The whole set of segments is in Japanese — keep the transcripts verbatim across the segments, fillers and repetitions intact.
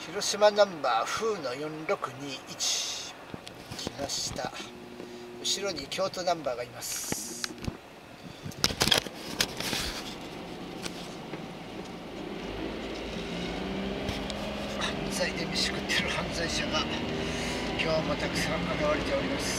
広島ナンバー風のよんろくにいち来ました。後ろに京都ナンバーがいます。犯罪で飯食ってる犯罪者が今日もたくさん現れております。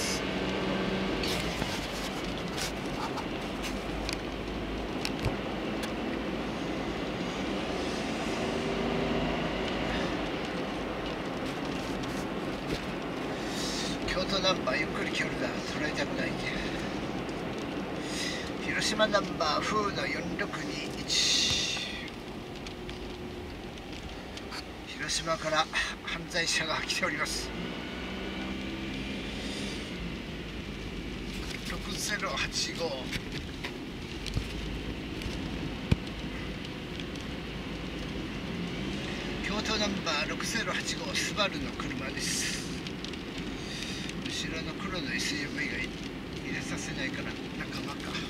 京都ナンバーゆっくり来るな、捉えたくない。広島ナンバー風のよんろくにいち、広島から犯罪者が来ております。ろくゼロはちご、京都ナンバーろくゼロはちご、スバルの車です。後ろの黒の エスユーブイ が入れさせないから仲間か。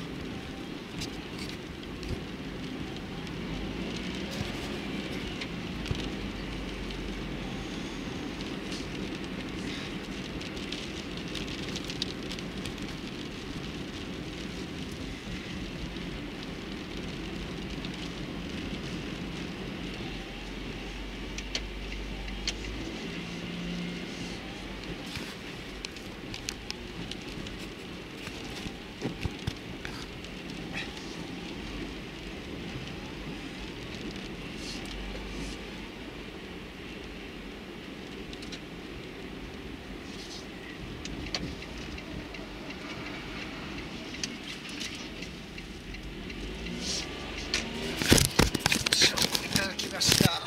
いただきました。